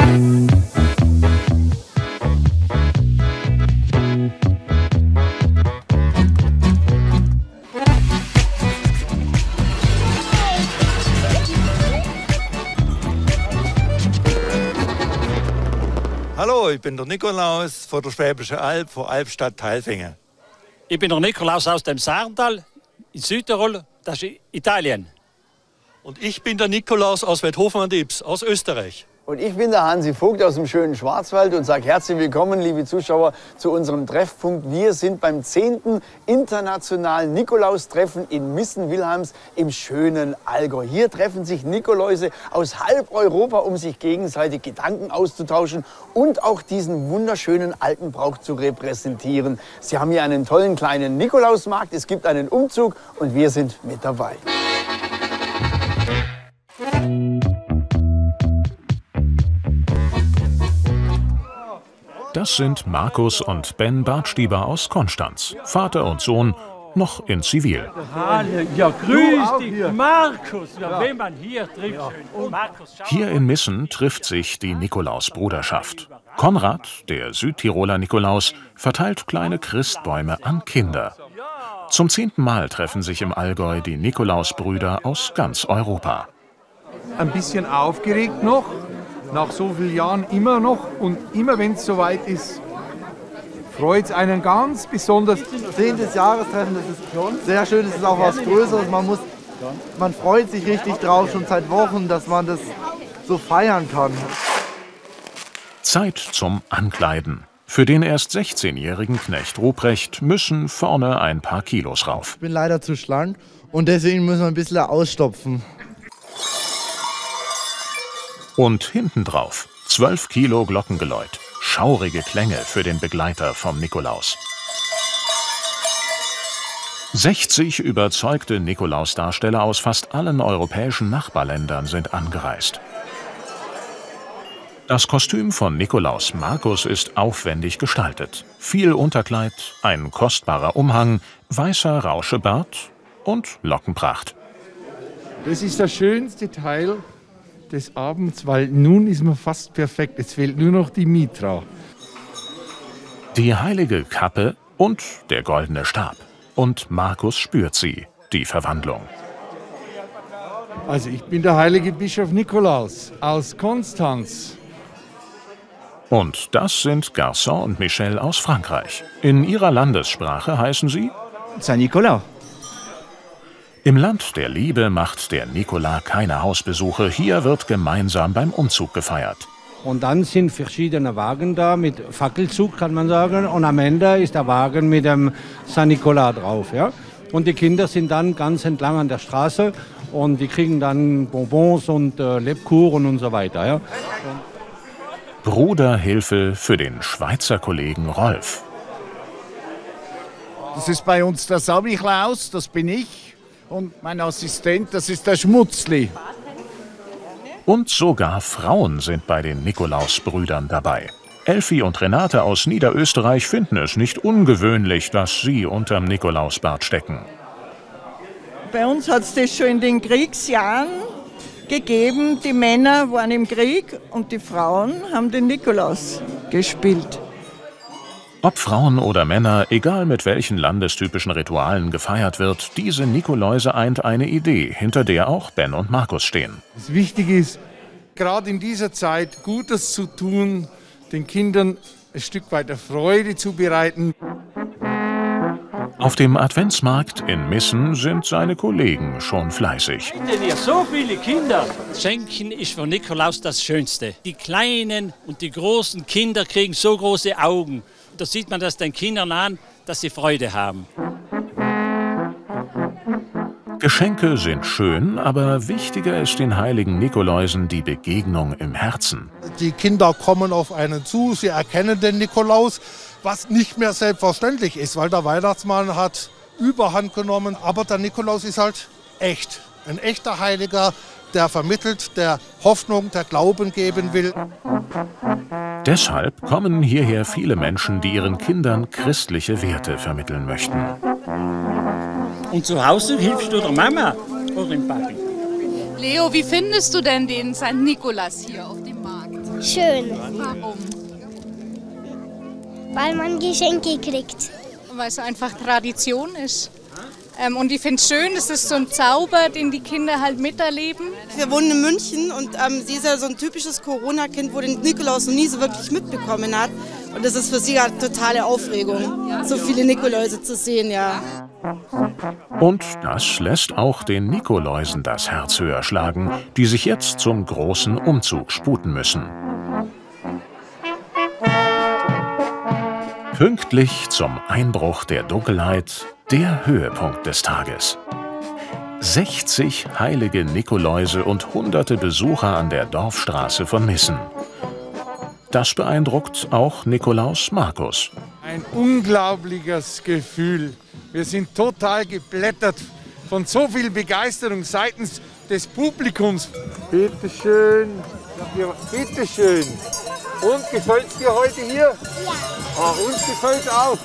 Hallo, ich bin der Nikolaus von der Schwäbischen Alb, von Albstadt Tailfingen. Ich bin der Nikolaus aus dem Saartal in Südtirol, das ist Italien. Und ich bin der Nikolaus aus Weidhofen an der Ybbs, aus Österreich. Und ich bin der Hansi Vogt aus dem schönen Schwarzwald und sage herzlich willkommen, liebe Zuschauer, zu unserem Treffpunkt. Wir sind beim 10. internationalen Nikolaustreffen in Missen-Wilhelms im schönen Allgäu. Hier treffen sich Nikoläuse aus halb Europa, um sich gegenseitig Gedanken auszutauschen und auch diesen wunderschönen alten Brauch zu repräsentieren. Sie haben hier einen tollen kleinen Nikolausmarkt, es gibt einen Umzug und wir sind mit dabei. Das sind Markus und Ben Bartstieber aus Konstanz, Vater und Sohn, noch in Zivil. Ja, grüß dich, Markus. Ja, wenn man hier trifft, schön. Markus, Hier in Missen trifft sich die Nikolausbruderschaft. Konrad, der Südtiroler Nikolaus, verteilt kleine Christbäume an Kinder. Zum 10. Mal treffen sich im Allgäu die Nikolausbrüder aus ganz Europa. Ein bisschen aufgeregt noch. Nach so vielen Jahren immer noch und immer wenn es soweit ist, freut es einen ganz besonders. 10. Jahrestreffen, das ist sehr schön, es ist auch was Größeres. Man freut sich richtig drauf, schon seit Wochen, dass man das so feiern kann. Zeit zum Ankleiden. Für den erst 16-jährigen Knecht Ruprecht müssen vorne ein paar Kilos rauf. Ich bin leider zu schlank und deswegen müssen wir ein bisschen ausstopfen. Und hinten drauf 12 Kilo Glockengeläut. Schaurige Klänge für den Begleiter vom Nikolaus. 60 überzeugte Nikolausdarsteller aus fast allen europäischen Nachbarländern sind angereist. Das Kostüm von Nikolaus Markus ist aufwendig gestaltet. Viel Unterkleid, ein kostbarer Umhang, weißer Rauschebart und Lockenpracht. Das ist der schönste Teil des Abends, weil nun ist man fast perfekt. Es fehlt nur noch die Mitra. Die heilige Kappe und der goldene Stab. Und Markus spürt sie, die Verwandlung. Also ich bin der heilige Bischof Nikolaus aus Konstanz. Und das sind Garçon und Michel aus Frankreich. In ihrer Landessprache heißen sie Saint Nicolas. Im Land der Liebe macht der Nikolaus keine Hausbesuche. Hier wird gemeinsam beim Umzug gefeiert. Und dann sind verschiedene Wagen da mit Fackelzug, kann man sagen. Und am Ende ist der Wagen mit dem Saint Nicolas drauf. Ja? Und die Kinder sind dann ganz entlang an der Straße und die kriegen dann Bonbons und Lebkuchen und so weiter. Ja? Bruderhilfe für den Schweizer Kollegen Rolf. Das ist bei uns der Samichlaus, das bin ich. Und mein Assistent, das ist der Schmutzli. Und sogar Frauen sind bei den Nikolausbrüdern dabei. Elfi und Renate aus Niederösterreich finden es nicht ungewöhnlich, dass sie unterm Nikolausbart stecken. Bei uns hat es das schon in den Kriegsjahren gegeben. Die Männer waren im Krieg und die Frauen haben den Nikolaus gespielt. Ob Frauen oder Männer, egal mit welchen landestypischen Ritualen gefeiert wird, diese Nikoläuse eint eine Idee, hinter der auch Ben und Markus stehen. Das Wichtige ist, gerade in dieser Zeit Gutes zu tun, den Kindern ein Stück weit der Freude zu bereiten. Auf dem Adventsmarkt in Missen sind seine Kollegen schon fleißig. Denn ihr so viele Kinder. Schenken ist für Nikolaus das Schönste. Die kleinen und die großen Kinder kriegen so große Augen. Da sieht man das den Kindern an, dass sie Freude haben. Geschenke sind schön, aber wichtiger ist den heiligen Nikoläusen die Begegnung im Herzen. Die Kinder kommen auf einen zu, sie erkennen den Nikolaus, was nicht mehr selbstverständlich ist, weil der Weihnachtsmann hat Überhand genommen. Aber der Nikolaus ist halt echt, ein echter Heiliger, der vermittelt, der Hoffnung, der Glauben geben will. Deshalb kommen hierher viele Menschen, die ihren Kindern christliche Werte vermitteln möchten. Und zu Hause hilfst du der Mama oder dem Papi? Leo, wie findest du denn den St. Nikolaus hier auf dem Markt? Schön. Warum? Weil man Geschenke kriegt. Weil es einfach Tradition ist. Und ich finde es schön, es ist so ein Zauber, den die Kinder halt miterleben. Wir wohnen in München und sie ist ja so ein typisches Corona-Kind, wo den Nikolaus noch nie so wirklich mitbekommen hat. Und das ist für sie ja totale Aufregung, so viele Nikoläuse zu sehen, ja. Und das lässt auch den Nikoläusen das Herz höher schlagen, die sich jetzt zum großen Umzug sputen müssen. Pünktlich zum Einbruch der Dunkelheit der Höhepunkt des Tages. 60 heilige Nikoläuse und hunderte Besucher an der Dorfstraße von Missen. Das beeindruckt auch Nikolaus Markus. Ein unglaubliches Gefühl. Wir sind total geblättert von so viel Begeisterung seitens des Publikums. Bitte schön, bitte schön. Und gefällt es dir heute hier? Ja. Ach, uns gefällt es auch.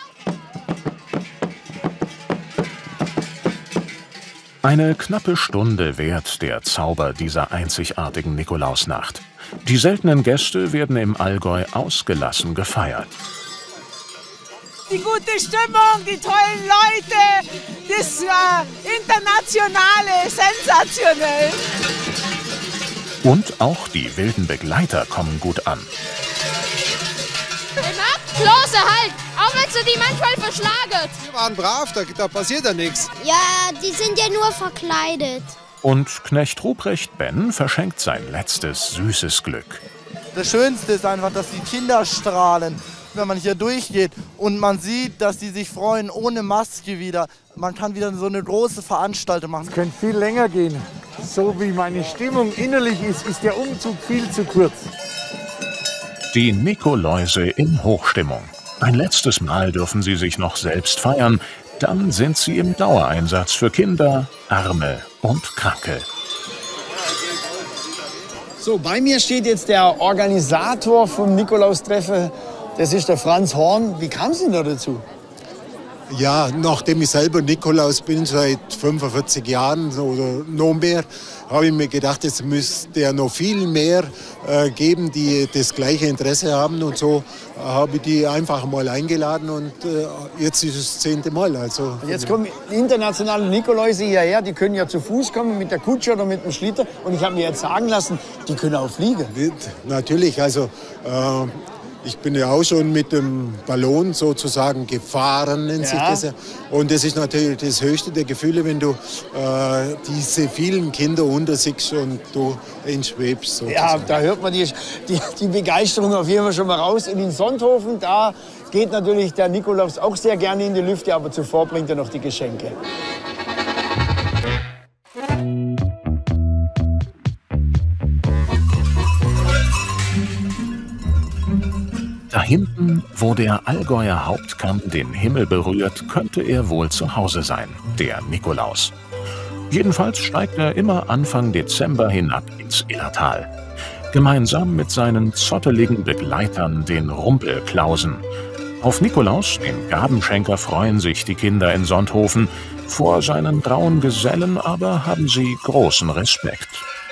Eine knappe Stunde währt der Zauber dieser einzigartigen Nikolausnacht. Die seltenen Gäste werden im Allgäu ausgelassen gefeiert. Die gute Stimmung, die tollen Leute, das Internationale, sensationell. Und auch die wilden Begleiter kommen gut an. Klose, halt! Auch wenn sie die manchmal verschlagen. Wir waren brav, da passiert ja nichts. Ja, die sind ja nur verkleidet. Und Knecht Ruprecht Ben verschenkt sein letztes süßes Glück. Das Schönste ist einfach, dass die Kinder strahlen, wenn man hier durchgeht. Und man sieht, dass die sich freuen, ohne Maske wieder. Man kann wieder so eine große Veranstaltung machen. Es könnte viel länger gehen. So wie meine Stimmung innerlich ist der Umzug viel zu kurz. Die Nikoläuse in Hochstimmung. Ein letztes Mal dürfen sie sich noch selbst feiern. Dann sind sie im Dauereinsatz für Kinder, Arme und Kranke. So, bei mir steht jetzt der Organisator vom Nikolaustreffen. Das ist der Franz Horn. Wie kam es denn da dazu? Ja, nachdem ich selber Nikolaus bin, seit 45 Jahren oder noch mehr, habe ich mir gedacht, es müsste ja noch viel mehr geben, die das gleiche Interesse haben. Und so habe ich die einfach mal eingeladen und jetzt ist es das 10. Mal. Also, und jetzt kommen internationale Nikoläuse hierher, die können ja zu Fuß kommen mit der Kutsche oder mit dem Schlitter. Und ich habe mir jetzt sagen lassen, die können auch fliegen. Natürlich, also ich bin ja auch schon mit dem Ballon sozusagen gefahren, nennt sich das ja. Und das ist natürlich das höchste der Gefühle, wenn du diese vielen Kinder unter sich und du entschwebst. Sozusagen. Ja, da hört man die Begeisterung auf jeden Fall schon mal raus. Und in Sonthofen, da geht natürlich der Nikolaus auch sehr gerne in die Lüfte, aber zuvor bringt er noch die Geschenke. Da hinten, wo der Allgäuer Hauptkamm den Himmel berührt, könnte er wohl zu Hause sein, der Nikolaus. Jedenfalls steigt er immer Anfang Dezember hinab ins Illertal. Gemeinsam mit seinen zotteligen Begleitern, den Rumpelklausen. Auf Nikolaus, den Gabenschenker, freuen sich die Kinder in Sonthofen. Vor seinen grauen Gesellen aber haben sie großen Respekt.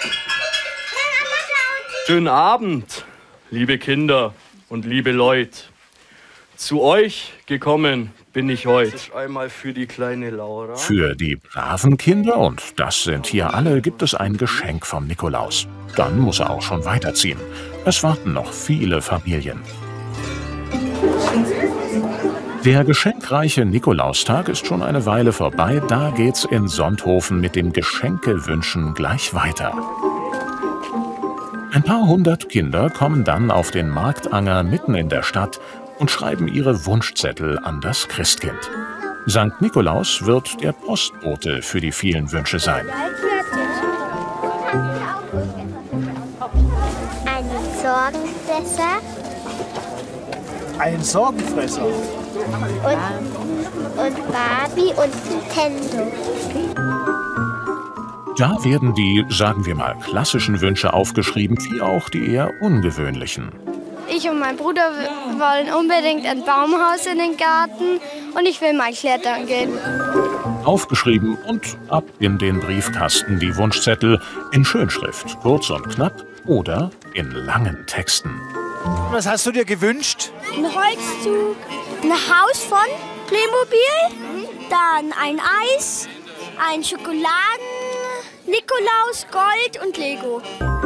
Schönen Abend, liebe Kinder und liebe Leute. Zu euch gekommen bin ich heute. Einmal für die kleine Laura. Für die braven Kinder, und das sind hier alle, gibt es ein Geschenk vom Nikolaus. Dann muss er auch schon weiterziehen. Es warten noch viele Familien. Der geschenkreiche Nikolaustag ist schon eine Weile vorbei. Da geht's in Sonthofen mit dem Geschenkewünschen gleich weiter. Ein paar hundert Kinder kommen dann auf den Marktanger mitten in der Stadt und schreiben ihre Wunschzettel an das Christkind. Sankt Nikolaus wird der Postbote für die vielen Wünsche sein. Ein Sorgenfresser. Ein Sorgenfresser? Und Barbie und Nintendo. Da werden die, sagen wir mal, klassischen Wünsche aufgeschrieben, wie auch die eher ungewöhnlichen. Ich und mein Bruder wollen unbedingt ein Baumhaus in den Garten und ich will mal klettern gehen. Aufgeschrieben und ab in den Briefkasten die Wunschzettel in Schönschrift, kurz und knapp oder in langen Texten. Was hast du dir gewünscht? Ein Holzzug, ein Haus von Playmobil, dann ein Eis, ein Schokoladen, Nikolaus, Gold und Lego.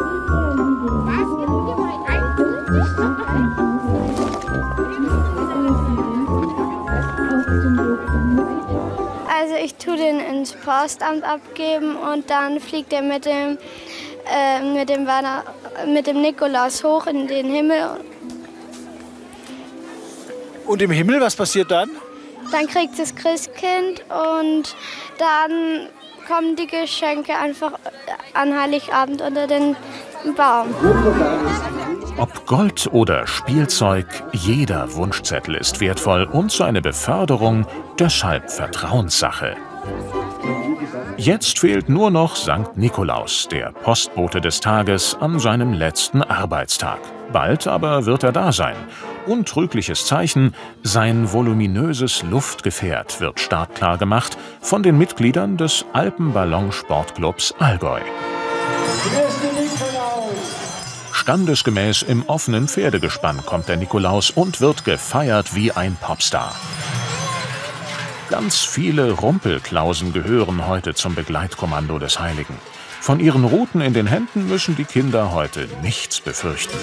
Also ich tue den ins Postamt abgeben und dann fliegt er mit dem Nikolaus hoch in den Himmel. Und im Himmel, was passiert dann? Dann kriegt das Christkind und dann kommen die Geschenke einfach an Heiligabend unter den Baum. Ob Gold oder Spielzeug, jeder Wunschzettel ist wertvoll und seine Beförderung deshalb Vertrauenssache. Jetzt fehlt nur noch Sankt Nikolaus, der Postbote des Tages, an seinem letzten Arbeitstag. Bald aber wird er da sein. Untrügliches Zeichen, sein voluminöses Luftgefährt wird startklar gemacht von den Mitgliedern des Alpenballonsportclubs Allgäu. Standesgemäß im offenen Pferdegespann kommt der Nikolaus und wird gefeiert wie ein Popstar. Ganz viele Rumpelklausen gehören heute zum Begleitkommando des Heiligen. Von ihren Ruten in den Händen müssen die Kinder heute nichts befürchten.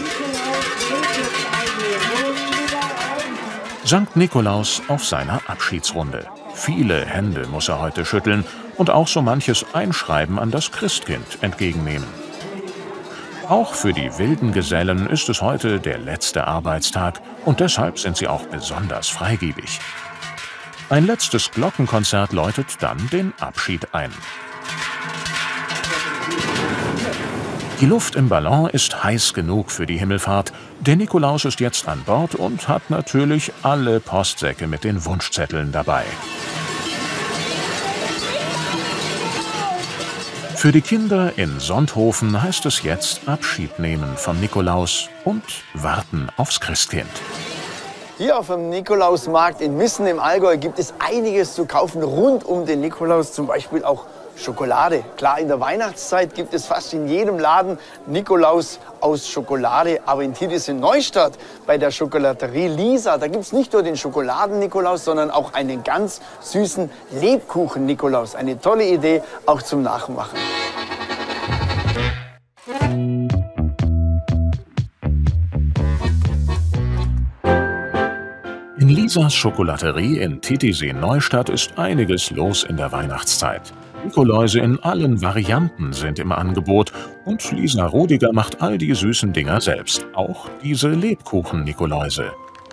Sankt Nikolaus auf seiner Abschiedsrunde. Viele Hände muss er heute schütteln und auch so manches Einschreiben an das Christkind entgegennehmen. Auch für die wilden Gesellen ist es heute der letzte Arbeitstag und deshalb sind sie auch besonders freigebig. Ein letztes Glockenkonzert läutet dann den Abschied ein. Die Luft im Ballon ist heiß genug für die Himmelfahrt. Der Nikolaus ist jetzt an Bord und hat natürlich alle Postsäcke mit den Wunschzetteln dabei. Für die Kinder in Sonthofen heißt es jetzt Abschied nehmen vom Nikolaus und warten aufs Christkind. Hier auf dem Nikolausmarkt in Missen im Allgäu gibt es einiges zu kaufen rund um den Nikolaus, zum Beispiel auch Schokolade. Klar, in der Weihnachtszeit gibt es fast in jedem Laden Nikolaus aus Schokolade. Aber in Titis in Neustadt bei der Schokolaterie Lisa, da gibt es nicht nur den Schokoladen-Nikolaus, sondern auch einen ganz süßen Lebkuchen-Nikolaus. Eine tolle Idee, auch zum Nachmachen. In Lisas Schokolaterie in Titisee-Neustadt ist einiges los in der Weihnachtszeit. Nikoläuse in allen Varianten sind im Angebot und Lisa Rudiger macht all die süßen Dinger selbst, auch diese Lebkuchen-Nikoläuse.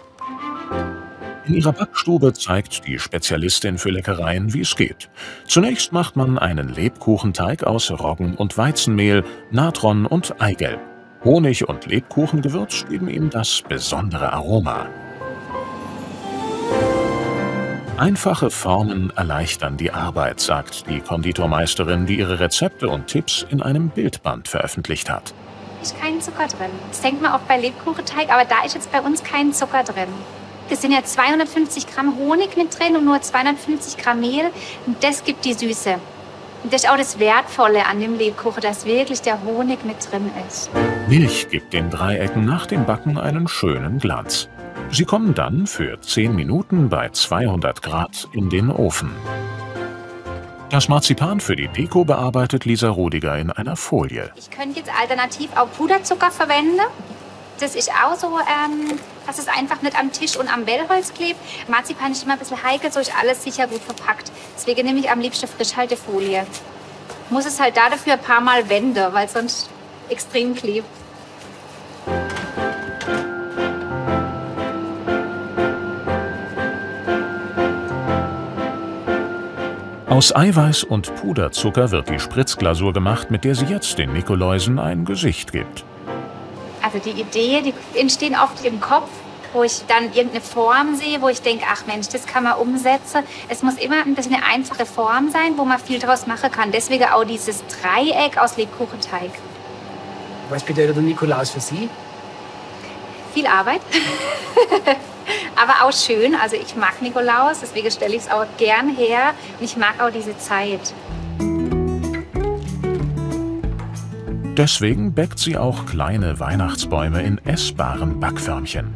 In ihrer Backstube zeigt die Spezialistin für Leckereien, wie es geht. Zunächst macht man einen Lebkuchenteig aus Roggen- und Weizenmehl, Natron und Eigelb. Honig und Lebkuchengewürz geben ihm das besondere Aroma. Einfache Formen erleichtern die Arbeit, sagt die Konditormeisterin, die ihre Rezepte und Tipps in einem Bildband veröffentlicht hat. Ist kein Zucker drin. Das denkt man auch bei Lebkuchenteig, aber da ist jetzt bei uns kein Zucker drin. Es sind ja 250 Gramm Honig mit drin und nur 250 Gramm Mehl. Und das gibt die Süße. Und das ist auch das Wertvolle an dem Lebkuchen, dass wirklich der Honig mit drin ist. Milch gibt den Dreiecken nach dem Backen einen schönen Glanz. Sie kommen dann für 10 Minuten bei 200 Grad in den Ofen. Das Marzipan für die Deko bearbeitet Lisa Rudiger in einer Folie. Ich könnte jetzt alternativ auch Puderzucker verwenden. Das ist auch so, dass es einfach nicht am Tisch und am Wellholz klebt. Marzipan ist immer ein bisschen heikel, so ist alles sicher gut verpackt. Deswegen nehme ich am liebsten Frischhaltefolie. Muss es halt dafür ein paar Mal wenden, weil es sonst extrem klebt. Aus Eiweiß und Puderzucker wird die Spritzglasur gemacht, mit der sie jetzt den Nikoläusen ein Gesicht gibt. Also die Ideen, die entstehen oft im Kopf, wo ich dann irgendeine Form sehe, wo ich denke, ach Mensch, das kann man umsetzen. Es muss immer ein bisschen eine einfache Form sein, wo man viel draus machen kann. Deswegen auch dieses Dreieck aus Lebkuchenteig. Was bedeutet der Nikolaus für Sie? Viel Arbeit. Aber auch schön. Also ich mag Nikolaus, deswegen stelle ich es auch gern her. Und ich mag auch diese Zeit. Deswegen bäckt sie auch kleine Weihnachtsbäume in essbaren Backförmchen.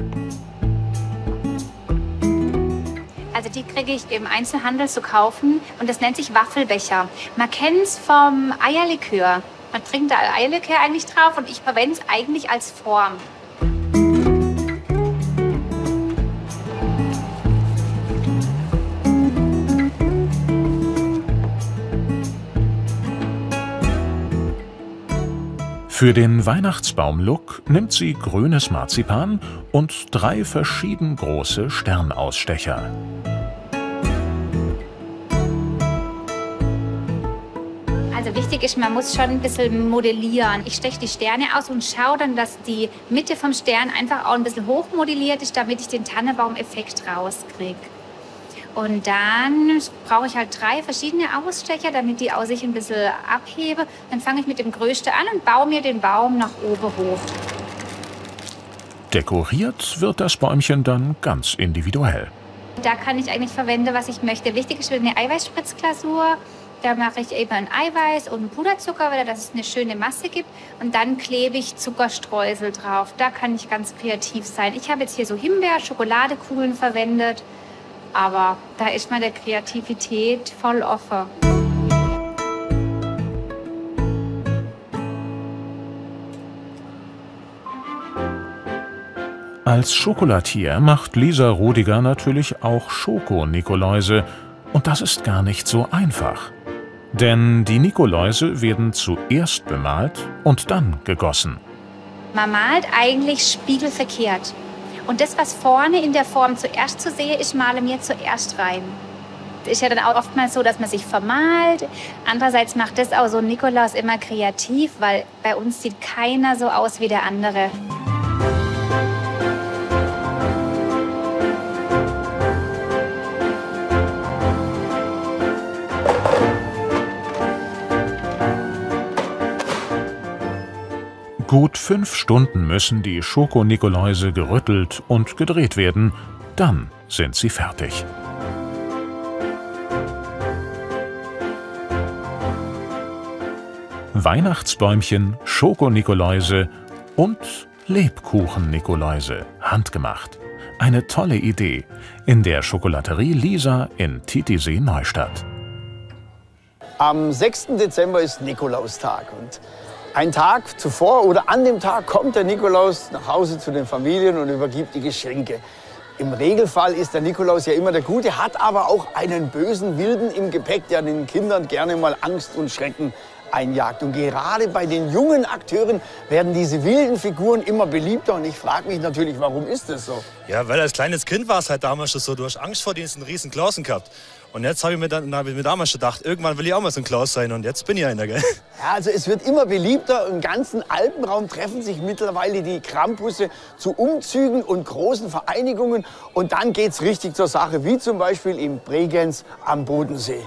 Also die kriege ich im Einzelhandel zu kaufen und das nennt sich Waffelbecher. Man kennt es vom Eierlikör. Man trinkt da Eierlikör eigentlich drauf und ich verwende es eigentlich als Form. Für den Weihnachtsbaum-Look nimmt sie grünes Marzipan und 3 verschieden große Sternausstecher. Also wichtig ist, man muss schon ein bisschen modellieren. Ich steche die Sterne aus und schaue dann, dass die Mitte vom Stern einfach auch ein bisschen hochmodelliert ist, damit ich den Tannenbaum-Effekt rauskriege. Und dann brauche ich halt 3 verschiedene Ausstecher, damit die auch sich ein bisschen abhebe. Dann fange ich mit dem größten an und baue mir den Baum nach oben hoch. Dekoriert wird das Bäumchen dann ganz individuell. Da kann ich eigentlich verwenden, was ich möchte. Wichtig ist eine Eiweißspritzglasur. Da mache ich eben ein Eiweiß und einen Puderzucker, dass es eine schöne Masse gibt. Und dann klebe ich Zuckerstreusel drauf. Da kann ich ganz kreativ sein. Ich habe jetzt hier so Himbeer-Schokoladekugeln verwendet. Aber da ist man der Kreativität voll offen. Als Schokolatier macht Lisa Rudiger natürlich auch Schoko-Nikoläuse. Und das ist gar nicht so einfach. Denn die Nikoläuse werden zuerst bemalt und dann gegossen. Man malt eigentlich spiegelverkehrt. Und das, was vorne in der Form zuerst zu sehen ist, male mir zuerst rein. Es ist ja dann auch oftmals so, dass man sich vermalt. Andererseits macht das auch so Nikolaus immer kreativ, weil bei uns sieht keiner so aus wie der andere. Gut 5 Stunden müssen die Schoko-Nikoläuse gerüttelt und gedreht werden. Dann sind sie fertig. Weihnachtsbäumchen, Schoko-Nikoläuse und Lebkuchen-Nikoläuse, handgemacht. Eine tolle Idee in der Schokolaterie Lisa in Titisee-Neustadt. Am 6. Dezember ist Nikolaustag und ein Tag zuvor oder an dem Tag kommt der Nikolaus nach Hause zu den Familien und übergibt die Geschenke. Im Regelfall ist der Nikolaus ja immer der Gute, hat aber auch einen bösen Wilden im Gepäck, der den Kindern gerne mal Angst und Schrecken einjagt. Und gerade bei den jungen Akteuren werden diese wilden Figuren immer beliebter. Und ich frage mich natürlich, warum ist das so? Ja, weil als kleines Kind war es halt damals schon so, du hast Angst vor diesen riesen Klausen gehabt. Und jetzt habe ich mir damals schon gedacht, irgendwann will ich auch mal so ein Klaus sein und jetzt bin ich einer, gell? Ja, also es wird immer beliebter. Im ganzen Alpenraum treffen sich mittlerweile die Krampusse zu Umzügen und großen Vereinigungen. Und dann geht's richtig zur Sache, wie zum Beispiel in Bregenz am Bodensee.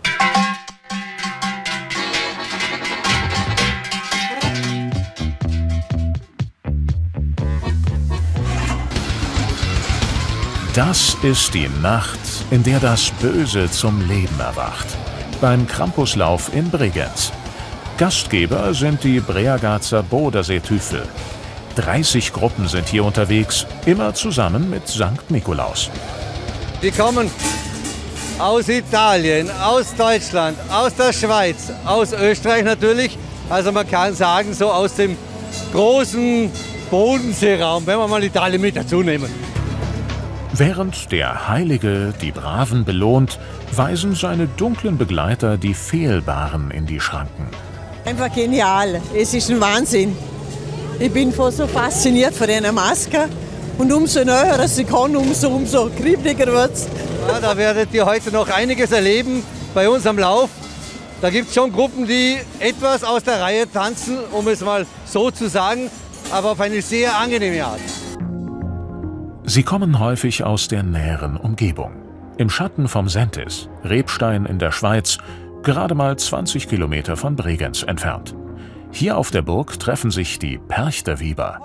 Das ist die Nacht, in der das Böse zum Leben erwacht. Beim Krampuslauf in Bregenz. Gastgeber sind die Breagazer Bodersee-Tüfel. 30 Gruppen sind hier unterwegs, immer zusammen mit St. Nikolaus. Die kommen aus Italien, aus Deutschland, aus der Schweiz, aus Österreich natürlich. Also man kann sagen, so aus dem großen Bodenseeraum, wenn wir mal Italien mit dazu nehmen. Während der Heilige die Braven belohnt, weisen seine dunklen Begleiter die Fehlbaren in die Schranken. Einfach genial. Es ist ein Wahnsinn. Ich bin so fasziniert von einer Maske. Und umso näher sie kann, umso kribbeliger wird es. Ja, da werdet ihr heute noch einiges erleben bei uns am Lauf. Da gibt es schon Gruppen, die etwas aus der Reihe tanzen, um es mal so zu sagen, aber auf eine sehr angenehme Art. Sie kommen häufig aus der näheren Umgebung. Im Schatten vom Sentis, Rebstein in der Schweiz, gerade mal 20 Kilometer von Bregenz entfernt. Hier auf der Burg treffen sich die Perchterwieber.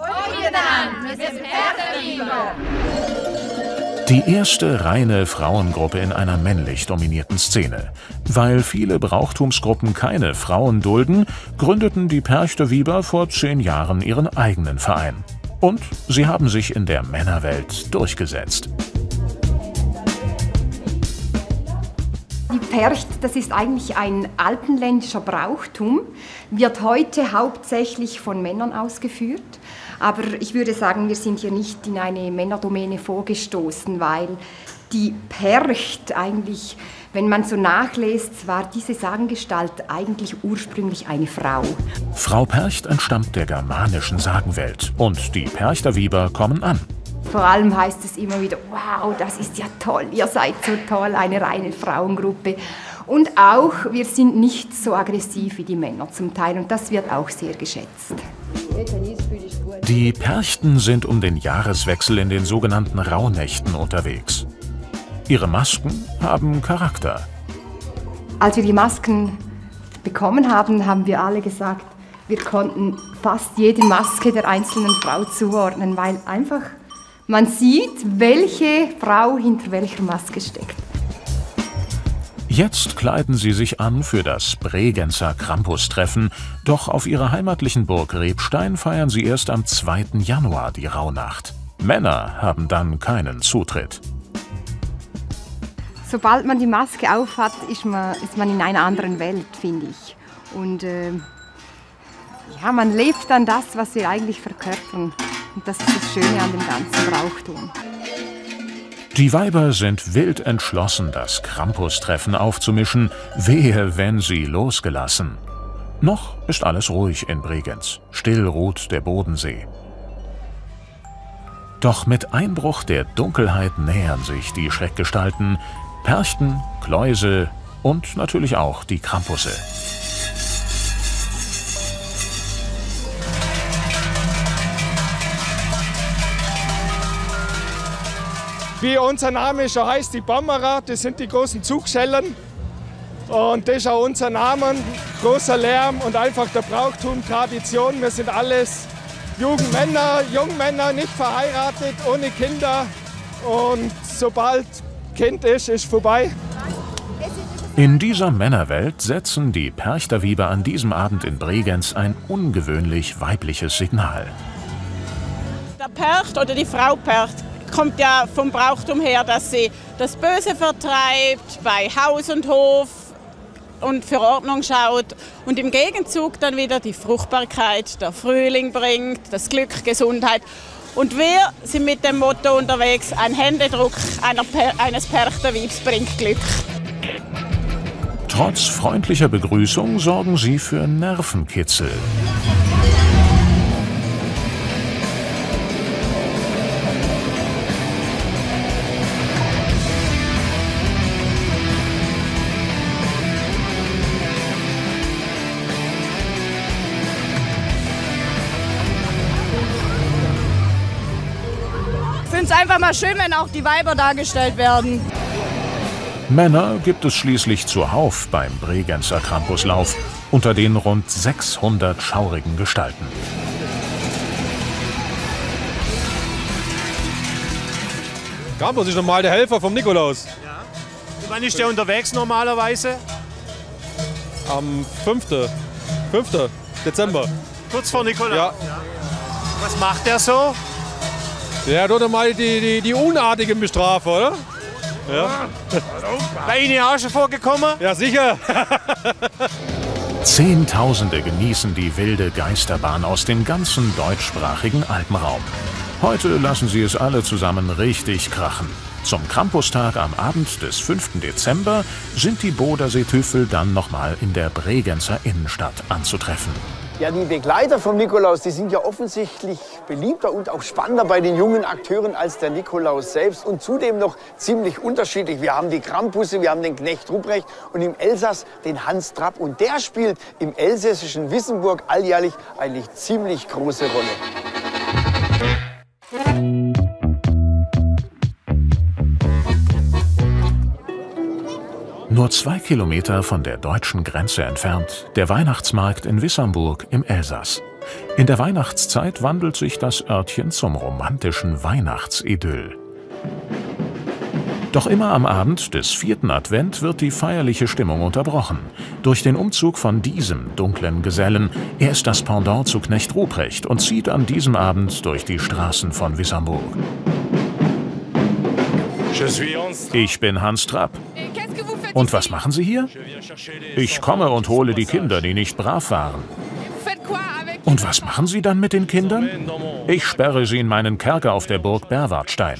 Die erste reine Frauengruppe in einer männlich dominierten Szene. Weil viele Brauchtumsgruppen keine Frauen dulden, gründeten die Perchterwieber vor 10 Jahren ihren eigenen Verein. Und sie haben sich in der Männerwelt durchgesetzt. Die Percht, das ist eigentlich ein alpenländischer Brauchtum, wird heute hauptsächlich von Männern ausgeführt. Aber ich würde sagen, wir sind hier nicht in eine Männerdomäne vorgestoßen, weil die Percht eigentlich, wenn man so nachlässt, war diese Sagengestalt eigentlich ursprünglich eine Frau. Frau Percht entstammt der germanischen Sagenwelt und die Perchterwieber kommen an. Vor allem heißt es immer wieder, wow, das ist ja toll, ihr seid so toll, eine reine Frauengruppe. Und auch, wir sind nicht so aggressiv wie die Männer zum Teil und das wird auch sehr geschätzt. Die Perchten sind um den Jahreswechsel in den sogenannten Rauhnächten unterwegs. Ihre Masken haben Charakter. Als wir die Masken bekommen haben, haben wir alle gesagt, wir konnten fast jede Maske der einzelnen Frau zuordnen, weil einfach man sieht, welche Frau hinter welcher Maske steckt. Jetzt kleiden sie sich an für das Bregenzer Krampustreffen, doch auf ihrer heimatlichen Burg Rebstein feiern sie erst am 2. Januar die Rauhnacht. Männer haben dann keinen Zutritt. Sobald man die Maske aufhat, ist man in einer anderen Welt, finde ich. Und ja, man lebt dann das, was wir eigentlich verkörpern. Und das ist das Schöne an dem ganzen Brauchtum. Die Weiber sind wild entschlossen, das Krampustreffen aufzumischen, wehe, wenn sie losgelassen. Noch ist alles ruhig in Bregenz, still ruht der Bodensee. Doch mit Einbruch der Dunkelheit nähern sich die Schreckgestalten, Perchten, Kläuse und natürlich auch die Krampusse. Wie unser Name schon heißt, die Bommerer, das sind die großen Zugschellen. Und das ist auch unser Name, großer Lärm und einfach der Brauchtum, Tradition. Wir sind alles Jungmänner, nicht verheiratet, ohne Kinder. Und sobald Kind ist vorbei. In dieser Männerwelt setzen die Perchterwieber an diesem Abend in Bregenz ein ungewöhnlich weibliches Signal. Der Percht oder die Frau Percht kommt ja vom Brauchtum her, dass sie das Böse vertreibt bei Haus und Hof und für Ordnung schaut und im Gegenzug dann wieder die Fruchtbarkeit, der Frühling bringt, das Glück, Gesundheit. Und wir sind mit dem Motto unterwegs, ein Händedruck eines Perchterwiebs bringt Glück. Trotz freundlicher Begrüßung sorgen sie für Nervenkitzel. Ich finde es einfach mal schön, wenn auch die Weiber dargestellt werden. Männer gibt es schließlich zuhauf beim Bregenzer Krampuslauf, unter den rund 600 schaurigen Gestalten. Krampus ist normal der Helfer vom Nikolaus. Ja. Und wann ist der unterwegs normalerweise? Am 5. Dezember. Kurz vor Nikolaus? Ja. Was macht der so? Ja, dort mal die Unartigen bestrafen, oder? Ja. Bei Ihnen auch schon vorgekommen? Ja, sicher. Zehntausende genießen die wilde Geisterbahn aus dem ganzen deutschsprachigen Alpenraum. Heute lassen sie es alle zusammen richtig krachen. Zum Krampustag am Abend des 5. Dezember sind die Bodersee-Tüffel dann nochmal in der Bregenzer Innenstadt anzutreffen. Ja, die Begleiter vom Nikolaus, die sind ja offensichtlich beliebter und auch spannender bei den jungen Akteuren als der Nikolaus selbst und zudem noch ziemlich unterschiedlich. Wir haben die Krampusse, wir haben den Knecht Ruprecht und im Elsass den Hans Trapp. Und der spielt im elsässischen Wissemburg alljährlich eine ziemlich große Rolle. Nur 2 Kilometer von der deutschen Grenze entfernt, der Weihnachtsmarkt in Wissembourg im Elsass. In der Weihnachtszeit wandelt sich das Örtchen zum romantischen Weihnachtsidyll. Doch immer am Abend des 4. Advent wird die feierliche Stimmung unterbrochen. Durch den Umzug von diesem dunklen Gesellen. Er ist das Pendant zu Knecht Ruprecht und zieht an diesem Abend durch die Straßen von Wissembourg. Ich bin Hans Trapp. Und was machen Sie hier? Ich komme und hole die Kinder, die nicht brav waren. Und was machen Sie dann mit den Kindern? Ich sperre sie in meinen Kerker auf der Burg Berwartstein.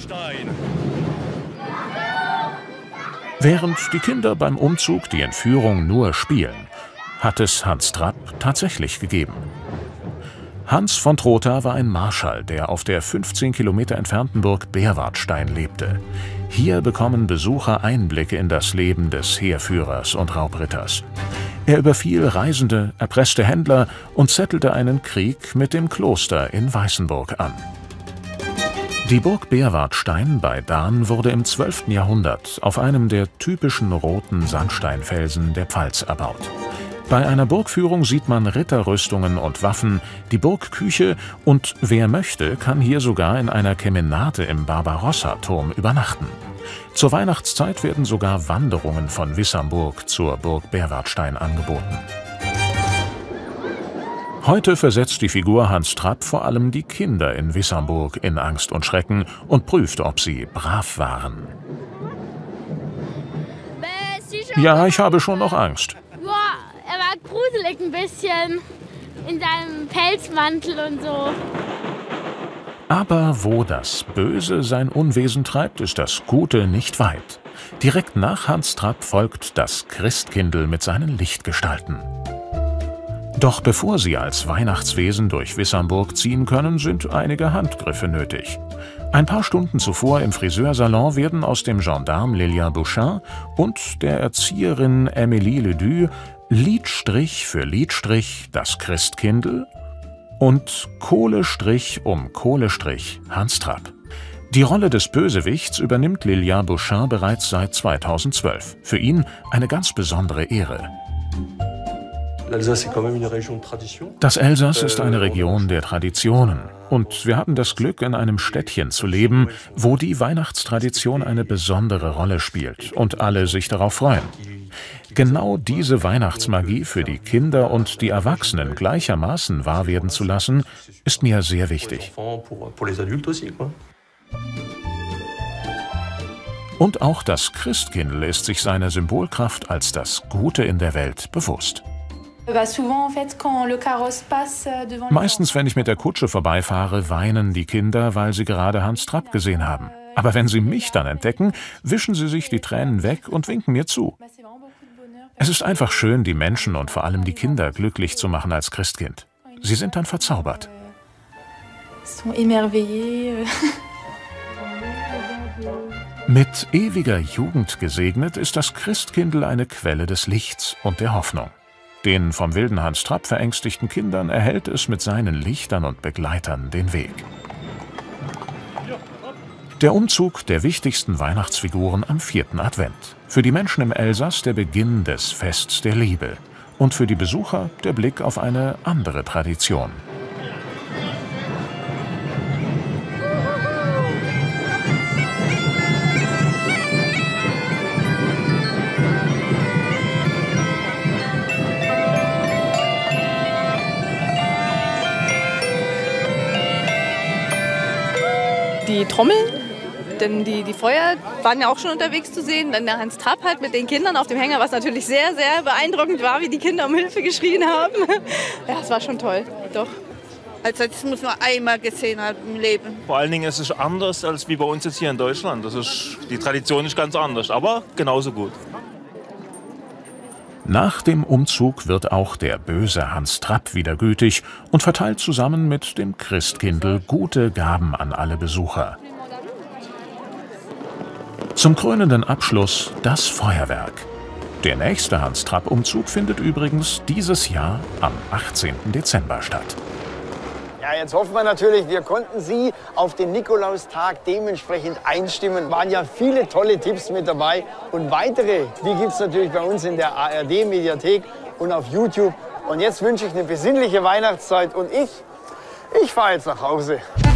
Während die Kinder beim Umzug die Entführung nur spielen, hat es Hans Trapp tatsächlich gegeben. Hans von Trotha war ein Marschall, der auf der 15 Kilometer entfernten Burg Berwartstein lebte. Hier bekommen Besucher Einblicke in das Leben des Heerführers und Raubritters. Er überfiel Reisende, erpresste Händler und zettelte einen Krieg mit dem Kloster in Weißenburg an. Die Burg Berwartstein bei Dahn wurde im 12. Jahrhundert auf einem der typischen roten Sandsteinfelsen der Pfalz erbaut. Bei einer Burgführung sieht man Ritterrüstungen und Waffen, die Burgküche und wer möchte, kann hier sogar in einer Kemenate im Barbarossa-Turm übernachten. Zur Weihnachtszeit werden sogar Wanderungen von Wissembourg zur Burg Berwartstein angeboten. Heute versetzt die Figur Hans Trapp vor allem die Kinder in Wissembourg in Angst und Schrecken und prüft, ob sie brav waren. Ja, ich habe schon noch Angst. Ja, er war gruselig ein bisschen in seinem Pelzmantel und so. Aber wo das Böse sein Unwesen treibt, ist das Gute nicht weit. Direkt nach Hans Trapp folgt das Christkindl mit seinen Lichtgestalten. Doch bevor sie als Weihnachtswesen durch Wissembourg ziehen können, sind einige Handgriffe nötig. Ein paar Stunden zuvor im Friseursalon werden aus dem Gendarme Lilien Bouchin und der Erzieherin Emilie Ledoux Lidstrich für Lidstrich das Christkindl und Kohlestrich um Kohlestrich Hans Trapp. Die Rolle des Bösewichts übernimmt Lilien Bouchin bereits seit 2012. Für ihn eine ganz besondere Ehre. Das Elsass ist eine Region der Traditionen. Und wir haben das Glück, in einem Städtchen zu leben, wo die Weihnachtstradition eine besondere Rolle spielt und alle sich darauf freuen. Genau diese Weihnachtsmagie für die Kinder und die Erwachsenen gleichermaßen wahr werden zu lassen, ist mir sehr wichtig. Und auch das Christkindl ist sich seiner Symbolkraft als das Gute in der Welt bewusst. Meistens, wenn ich mit der Kutsche vorbeifahre, weinen die Kinder, weil sie gerade Hans Trapp gesehen haben. Aber wenn sie mich dann entdecken, wischen sie sich die Tränen weg und winken mir zu. Es ist einfach schön, die Menschen und vor allem die Kinder glücklich zu machen als Christkind. Sie sind dann verzaubert. Mit ewiger Jugend gesegnet ist das Christkindl eine Quelle des Lichts und der Hoffnung. Den vom wilden Hans Trapp verängstigten Kindern erhält es mit seinen Lichtern und Begleitern den Weg. Der Umzug der wichtigsten Weihnachtsfiguren am 4. Advent. Für die Menschen im Elsass der Beginn des Fests der Liebe. Und für die Besucher der Blick auf eine andere Tradition. Die Trommeln, denn die Feuer waren ja auch schon unterwegs zu sehen. Dann der Hans Trapp halt mit den Kindern auf dem Hänger, was natürlich sehr, sehr beeindruckend war, wie die Kinder um Hilfe geschrien haben. Ja, es war schon toll, doch. Also das muss man einmal gesehen haben im Leben. Vor allen Dingen ist es anders als wie bei uns jetzt hier in Deutschland. Die Tradition ist ganz anders, aber genauso gut. Nach dem Umzug wird auch der böse Hans Trapp wieder gütig und verteilt zusammen mit dem Christkindl gute Gaben an alle Besucher. Zum krönenden Abschluss das Feuerwerk. Der nächste Hans Trapp-Umzug findet übrigens dieses Jahr am 18. Dezember statt. Ja, jetzt hoffen wir natürlich, wir konnten Sie auf den Nikolaustag dementsprechend einstimmen. Waren ja viele tolle Tipps mit dabei. Und weitere, die gibt es natürlich bei uns in der ARD-Mediathek und auf YouTube. Und jetzt wünsche ich eine besinnliche Weihnachtszeit und ich fahre jetzt nach Hause.